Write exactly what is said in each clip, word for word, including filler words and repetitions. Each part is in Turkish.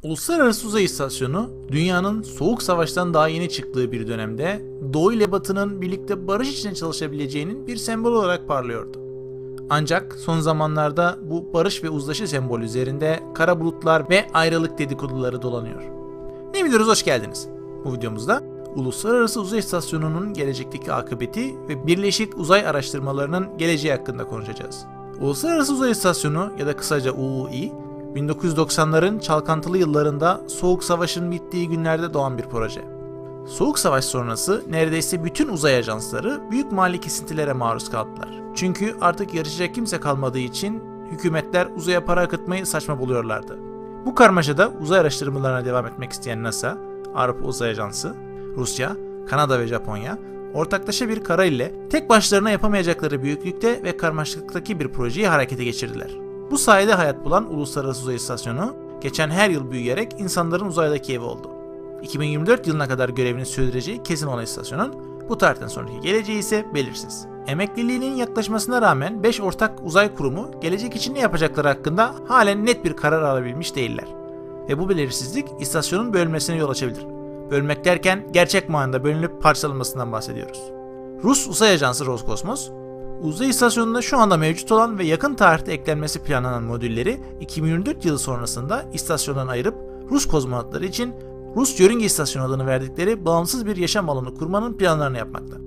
Uluslararası Uzay İstasyonu, dünyanın soğuk savaştan daha yeni çıktığı bir dönemde Doğu ile Batı'nın birlikte barış için çalışabileceğinin bir sembol olarak parlıyordu. Ancak son zamanlarda bu barış ve uzlaşı sembolü üzerinde kara bulutlar ve ayrılık dedikoduları dolanıyor. Ne biliyoruz, hoş geldiniz. Bu videomuzda Uluslararası Uzay İstasyonu'nun gelecekteki akıbeti ve Birleşik Uzay Araştırmalarının geleceği hakkında konuşacağız. Uluslararası Uzay İstasyonu ya da kısaca U U I, bin dokuz yüz doksanların çalkantılı yıllarında Soğuk Savaş'ın bittiği günlerde doğan bir proje. Soğuk Savaş sonrası neredeyse bütün uzay ajansları büyük mali kesintilere maruz kaldılar. Çünkü artık yarışacak kimse kalmadığı için hükümetler uzaya para akıtmayı saçma buluyorlardı. Bu karmaşada uzay araştırmalarına devam etmek isteyen NASA, Avrupa Uzay Ajansı, Rusya, Kanada ve Japonya ortaklaşa bir karar ile tek başlarına yapamayacakları büyüklükte ve karmaşıklıktaki bir projeyi harekete geçirdiler. Bu sayede hayat bulan Uluslararası Uzay İstasyonu geçen her yıl büyüyerek insanların uzaydaki evi oldu. iki bin yirmi dört yılına kadar görevini sürdüreceği kesin olan istasyonun bu tarihten sonraki geleceği ise belirsiz. Emekliliğinin yaklaşmasına rağmen beş ortak uzay kurumu gelecek için ne yapacakları hakkında halen net bir karar alabilmiş değiller. Ve bu belirsizlik istasyonun bölünmesine yol açabilir. Bölmek derken gerçek manada bölünüp parçalanmasından bahsediyoruz. Rus Uzay Ajansı Roskosmos, uzay istasyonunda şu anda mevcut olan ve yakın tarihte eklenmesi planlanan modülleri iki bin yirmi dört yılı sonrasında istasyondan ayırıp Rus kozmonotları için Rus Yörünge İstasyonu adını verdikleri bağımsız bir yaşam alanı kurmanın planlarını yapmakta.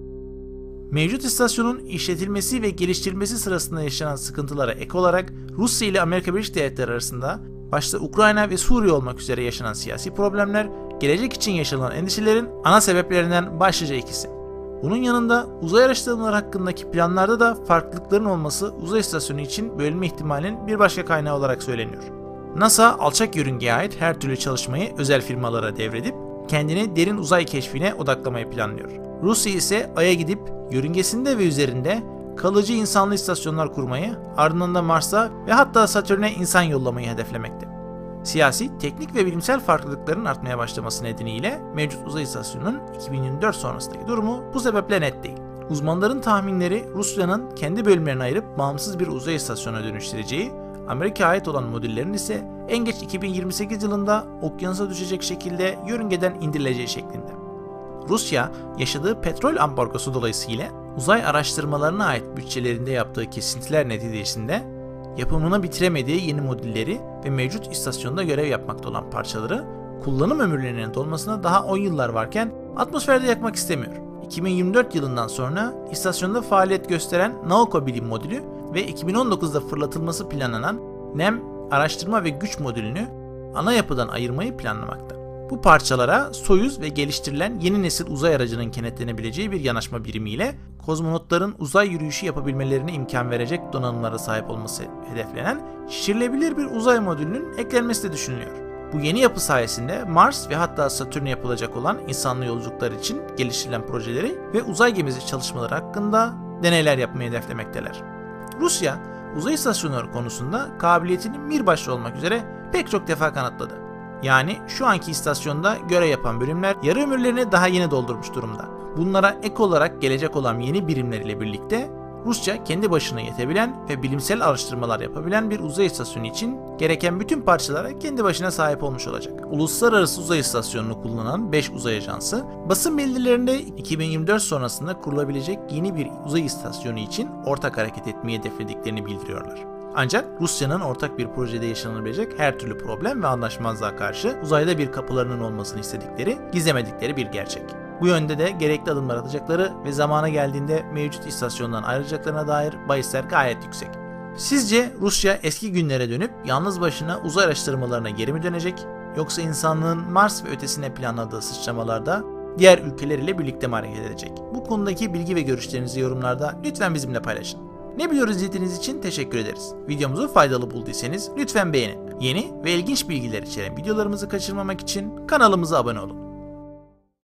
Mevcut istasyonun işletilmesi ve geliştirilmesi sırasında yaşanan sıkıntılara ek olarak Rusya ile Amerika Birleşik Devletleri arasında başta Ukrayna ve Suriye olmak üzere yaşanan siyasi problemler, gelecek için yaşanan endişelerin ana sebeplerinden başlıca ikisi. Bunun yanında uzay araştırmaları hakkındaki planlarda da farklılıkların olması uzay istasyonu için bölünme ihtimalinin bir başka kaynağı olarak söyleniyor. NASA alçak yörüngeye ait her türlü çalışmayı özel firmalara devredip kendini derin uzay keşfine odaklamayı planlıyor. Rusya ise Ay'a gidip yörüngesinde ve üzerinde kalıcı insanlı istasyonlar kurmayı, ardından da Mars'a ve hatta Satürn'e insan yollamayı hedeflemekte. Siyasi, teknik ve bilimsel farklılıkların artmaya başlaması nedeniyle mevcut uzay istasyonunun iki bin yirmi dört sonrasındaki durumu bu sebeple net değil. Uzmanların tahminleri Rusya'nın kendi bölümlerini ayırıp bağımsız bir uzay istasyonuna dönüştüreceği, Amerika'ya ait olan modüllerin ise en geç iki bin yirmi sekiz yılında okyanusa düşecek şekilde yörüngeden indirileceği şeklinde. Rusya, yaşadığı petrol ambargosu dolayısıyla uzay araştırmalarına ait bütçelerinde yaptığı kesintiler neticesinde yapımını bitiremediği yeni modülleri ve mevcut istasyonda görev yapmakta olan parçaları kullanım ömürlerinin dolmasına daha on yıllar varken atmosferde yakmak istemiyor. iki bin yirmi dört yılından sonra istasyonda faaliyet gösteren Nauka bilim modülü ve iki bin on dokuzda fırlatılması planlanan NEM araştırma ve güç modülünü ana yapıdan ayırmayı planlamakta. Bu parçalara Soyuz ve geliştirilen yeni nesil uzay aracının kenetlenebileceği bir yanaşma birimiyle kozmonotların uzay yürüyüşü yapabilmelerine imkan verecek donanımlara sahip olması hedeflenen şişirilebilir bir uzay modülünün eklenmesi de düşünülüyor. Bu yeni yapı sayesinde Mars ve hatta Satürn'e yapılacak olan insanlı yolculuklar için geliştirilen projeleri ve uzay gemisi çalışmaları hakkında deneyler yapmayı hedeflemekteler. Rusya, uzay istasyonları konusunda kabiliyetini bir başta olmak üzere pek çok defa kanıtladı. Yani şu anki istasyonda görev yapan bölümler yarı ömürlerini daha yeni doldurmuş durumda. Bunlara ek olarak gelecek olan yeni birimler ile birlikte Rusya kendi başına yetebilen ve bilimsel araştırmalar yapabilen bir uzay istasyonu için gereken bütün parçalara kendi başına sahip olmuş olacak. Uluslararası Uzay İstasyonu'nu kullanan beş uzay ajansı basın bildirilerinde iki bin yirmi dört sonrasında kurulabilecek yeni bir uzay istasyonu için ortak hareket etmeyi hedeflediklerini bildiriyorlar. Ancak Rusya'nın ortak bir projede yaşanabilecek her türlü problem ve anlaşmazlığa karşı uzayda bir kapılarının olmasını istedikleri, gizlemedikleri bir gerçek. Bu yönde de gerekli adımlar atacakları ve zamana geldiğinde mevcut istasyondan ayrılacaklarına dair bahisler gayet yüksek. Sizce Rusya eski günlere dönüp yalnız başına uzay araştırmalarına geri mi dönecek, yoksa insanlığın Mars ve ötesine planladığı sıçramalarda diğer ülkeler ile birlikte mi hareket edecek? Bu konudaki bilgi ve görüşlerinizi yorumlarda lütfen bizimle paylaşın. Ne biliyoruz izlediğiniz için teşekkür ederiz. Videomuzu faydalı bulduysanız lütfen beğenin. Yeni ve ilginç bilgiler içeren videolarımızı kaçırmamak için kanalımıza abone olun.